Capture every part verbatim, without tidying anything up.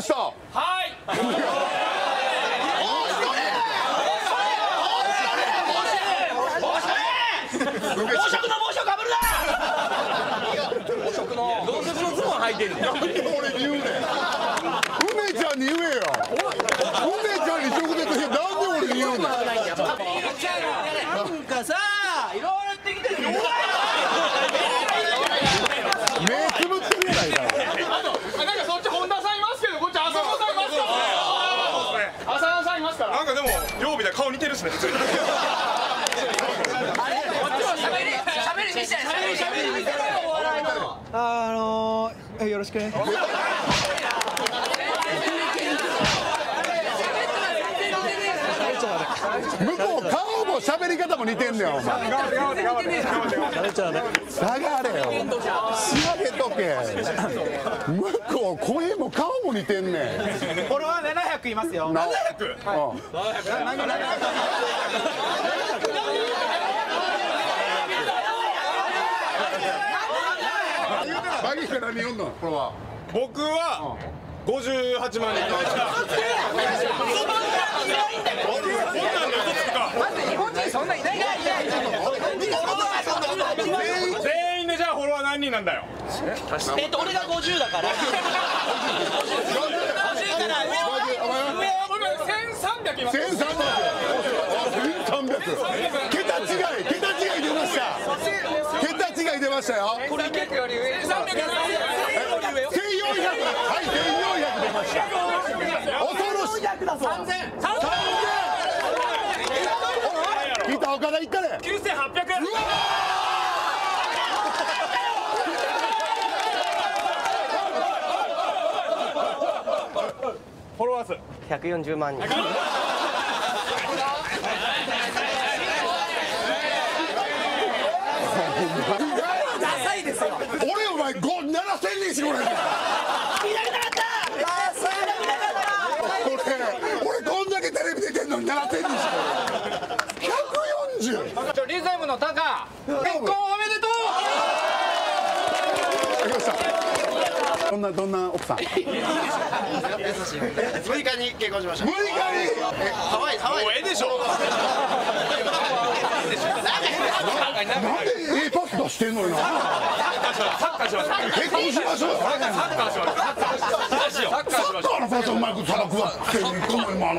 人。 はい。暴食の帽子をかぶるな。暴食の同色のズボン履いてる。 なんで俺に言うねん。梅ちゃんに言えよ。梅ちゃんに直接言う。なんで俺に言うねん。 なんかさ、いろいろ言ってきてる。 目つぶってるやないか。 あとなんかそっち本田さんいますけど、こっち浅野さんいますから。浅野さんいますから。なんかでも曜日で顔似てるっすね。 あのー、よろしくね。向こう顔も喋り方も似てんねんお前。下がれよ。仕上げとけ。向こう声も顔も似てんねん。 フォロワーななひゃくいますよ。 ななひゃく。バギーから何読んのこれは。 僕はごじゅうはちまんにん。 日本人そんないない。 全員でじゃあフォロワー何人なんだよ。 えっと俺がごじゅうだから。 上は僕せんさんびゃくいます。 千三百。千三百。桁違い、桁違い出ました。桁違い出ましたよ。 これ結構より上。せんさんびゃく。 千四百。はい、千四百出ました。恐ろしい。 三千。 聞いた岡田いったね。 きゅうせんはっぴゃく。フォロワー数ひゃくよんじゅうまんにん。ダサいですよ。 俺お前ごななせんにんしかおらへん。俺俺こんだけテレビ出てんのにななせんにんしかおらへん。ひゃくよんじゅう。 リズムのタカ結婚おめでとう。 ありました。どんなどんな奥さん。 むいかに結婚しました。 むいかに。 ハワイハワイ。 もうええでしょ。 なんでええパス出してんのよな。 サッカーしましょう。 結婚しましょう。 サッカーしましょう。サッカーしましょう。サッカーしましょう。 サッカーのパスうまくさばくわってこの今の。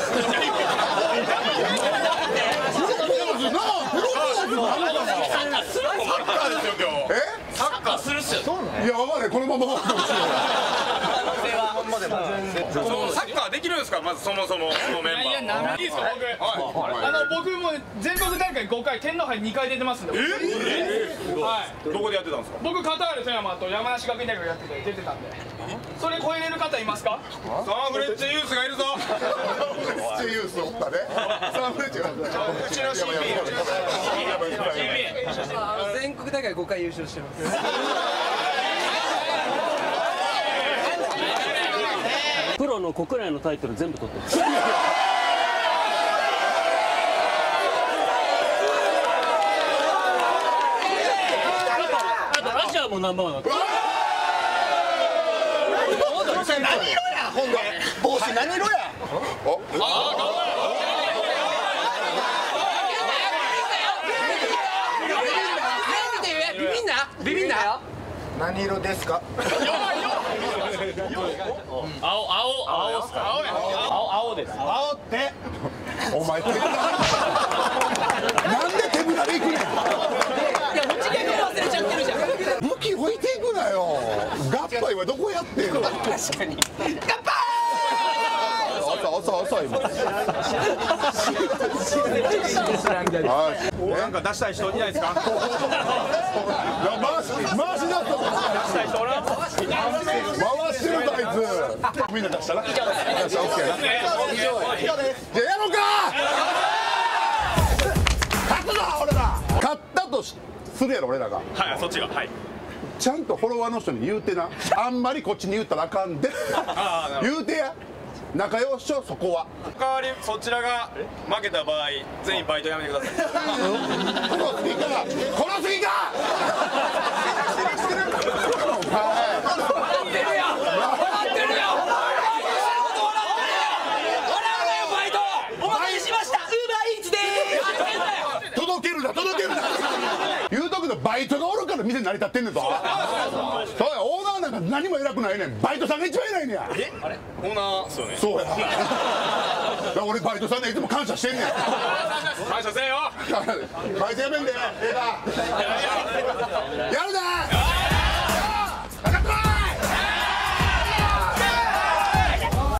プロポーズなあ。プロポーズなんだな。 サッカーですよ今日。 え？ サッカーするっすよ。 いやわかんないこのままかもしれない。 そのサッカーできるんですかまずそもそもこのメンバー。いいですか僕。あの僕も全国大会ごかい天皇杯にかい出てますんで。え？はい。どこでやってたんですか。僕カタール富山と山梨学院大学やってて出てたんで。それ超えれる方いますか。サンフレッチェユースがいるぞ。 サンフレッチェユースおったね。サンフレッチェが。 うちの シーピー。 全国大会ごかい優勝してます。 プロの国内のタイトル全部取ってる。アジアもナンバーワンだった。 何色やほんで帽子何色や。 お。 ビビんなビビんなよ。 何色ですか。 青青青っすか。青や。青青です。 青ってお前手ぶら。なんで手ぶらで行くねん。 いや持ち毛忘れちゃってるじゃん。 武器置いていくなよ。合杯はどこやってんの。 確かに。乾杯。 遅い遅い遅い。 なんか出したい人いないですか。 回し回し出した。 出したい人おらん。 回してるあいつ。みんな出したな。出したオッケーな。じゃあやろうか。勝つぞ俺ら。勝ったとするやろ俺らが。 はいそっちがはい。 ちゃんとフォロワーの人に言うてな。あんまりこっちに言ったらあかんで。言うてや。仲良しょそこは。 おかわりそちらが負けた場合全員バイトやめてください。 殺すぎか。殺すぎか。 笑ってるよ。笑ってるよ。 バイトがおるから店成り立ってんねんぞ。そうや、オーナーなんか何も偉くないねん。バイトさんが一番偉いねんや。 えあれオーナーそうね。 そうや。だから俺バイトさんでいつも感謝してんねん。 感謝せえよ。 バイトやめんでええか。やるな。